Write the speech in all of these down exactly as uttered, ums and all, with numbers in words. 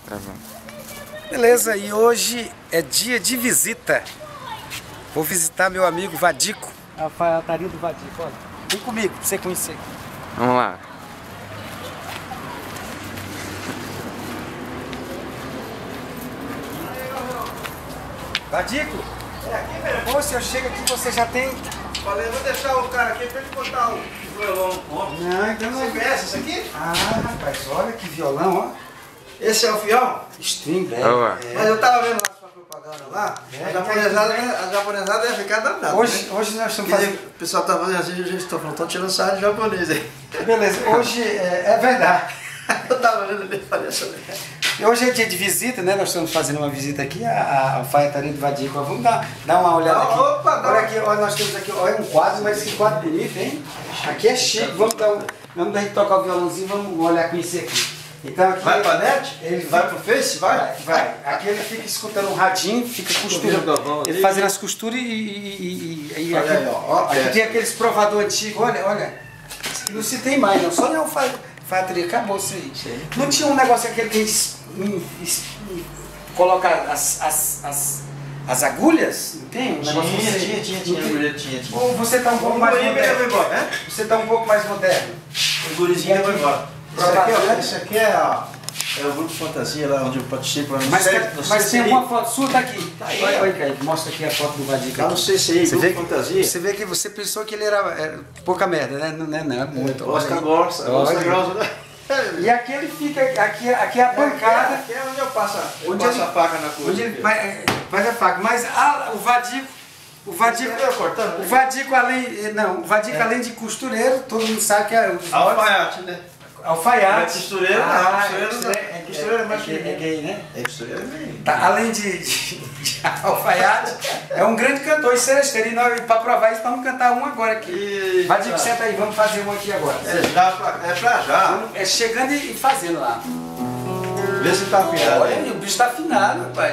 Tá bom. Beleza, e hoje é dia de visita. Vou visitar meu amigo Vadico. A alfaiataria do Vadico, olha. Vem comigo pra você conhecer. Vamos lá. Vadico, é aqui mesmo. Ou se eu chego aqui, você já tem... Falei, vou deixar o cara aqui pra ele botar o violão no ponto. Não, então não. Você conhece isso aqui? Ah, rapaz, olha que violão, ó. Esse é o fião? String, velho. Boa. É. Mas eu tava vendo lá sua propaganda lá, É, a japonesada, a japonesada ia ficar danada. Hoje, né? hoje nós estamos Porque fazendo... o pessoal tá fazendo assim, gente, tô falando, tô tirando sarro de japonês aí. Beleza, hoje é, é verdade. Eu tava vendo ele falei assim. E hoje é dia de visita, né? Nós estamos fazendo uma visita aqui à, à alfaiataria do Vadico. Vamos dar, dar uma olhada aqui. Opa, dá olha uma- aqui, olha, nós temos aqui, olha um quadro, mas que quadro bonito, hein? Aqui é chique. Vamos dar um, vamos dar a gente tocar o violãozinho, vamos olhar com isso aqui. Então aqui Vai pra net? Ele Vai fica- pro Face? Vai? Vai, vai. Aqui ele fica escutando um radinho, fica costurando. Ele fazendo as costuras e, e, e, e Olha aqui, aí, ó, ó, aqui é. tem aqueles provador antigo, olha, olha. Isso aqui não se tem mais, não. Só na alfaiataria, acabou isso aí. Sim. Não tinha um negócio aquele que a gente hum, es- hum, coloca as, as, as, as agulhas? Não tem? Um negócio Tinha, assim? tinha, tinha, Não tinha, tem? mulher, tinha, tinha. Ou você tá um pouco mais O guri mesmo vai moderno? embora, né? Você tá um pouco mais moderno. O gurizinho vai embora. Isso aqui, Provador. ó, isso aqui é, ó, é o grupo Fantasia lá onde eu participo. Não Mas, sei, tem- não sei mas se tem aí- uma foto sua, tá aqui. Tá aí, olha, ó. olha, Kaique, mostra aqui a foto do Vadico. Lá no aqui. C C I, Você grupo vê, Fantasia. você vê que você pensou que ele era, era pouca merda, né? Não, não, não é muito. olha Oscar aí. Grossa, Oscar Olha. Grossa, né? E aqui ele fica, aqui, aqui é a bancada. Aqui é onde eu passo, eu Onde passo ele- a faca na Onde coisa. ele, mas, mas é faca. Mas a, o Vadico, o Vadico, Você viu cortando? o Vadico além, não, o Vadico É. além de costureiro, todo mundo sabe que é o dos Alfaiate, né? alfaiate. É costureiro, não, ah, costureiro não. é, É costureiro, é, mas é, gay, é gay, né? É costureiro mesmo. Tá, além de, de, de alfaiate, é um grande cantor e seresteiro. E nós, pra provar isso, vamos cantar um agora aqui. E... Vadico, senta aí, vamos fazer um aqui agora. É, já pra, é pra já. É chegando e e fazendo lá. Vê se tá afiado Olha, aí. o bicho tá afinado, rapaz.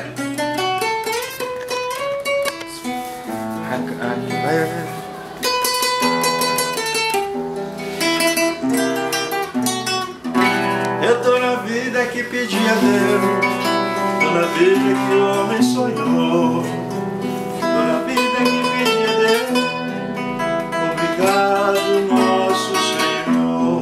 Vai, vai, vai. Eu tô na vida que pedi a Deus, tô na vida que o homem sonhou, tô na vida que pedi a Deus. Obrigado, nosso Senhor.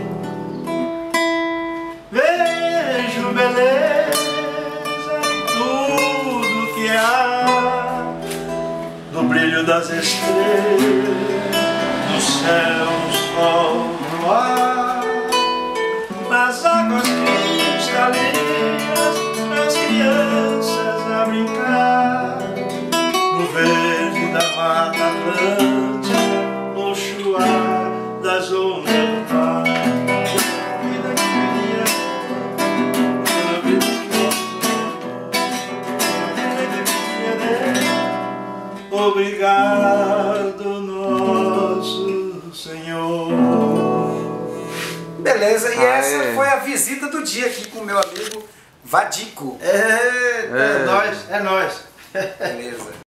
Vejo beleza em tudo que há, no brilho das estrelas, no céu, no sol, no ar, nas águas cristalinas, as crianças a brincar, no verde da mata atlântica, no chuar das ondas do mar. Vida que queria, toda vida que gosto, obrigado, nosso Senhor. Beleza, e Ah, essa é. foi a visita do dia aqui com o meu amigo Vadico. É, é, É. nóis, é nóis. Beleza.